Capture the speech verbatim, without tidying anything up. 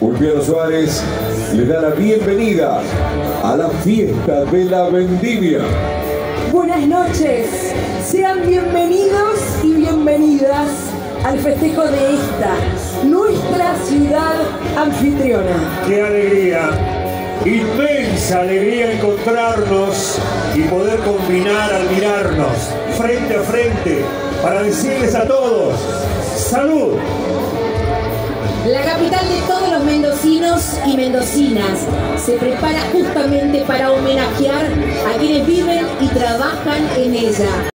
Ulpiano Suárez le da la bienvenida a la fiesta de la vendimia. Buenas noches, sean bienvenidos y bienvenidas al festejo de esta, nuestra ciudad anfitriona. ¡Qué alegría! Inmensa alegría encontrarnos y poder combinar al mirarnos frente a frente para decirles a todos ¡salud! La capital de todos los mendocinos y mendocinas se prepara justamente para homenajear a quienes viven y trabajan en ella.